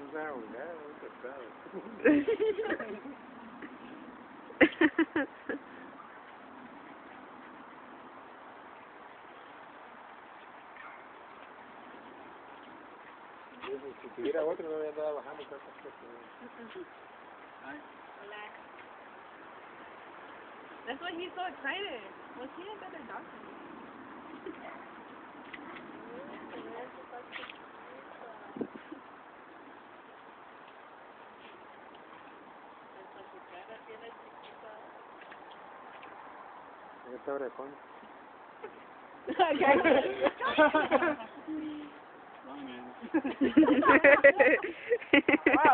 una ahogada, un pescado. Si tuviera otro no me andaba bajando tantas cosas. Relax. That's why he's so excited. Well, he had better doctor. Esta orejón. Wow.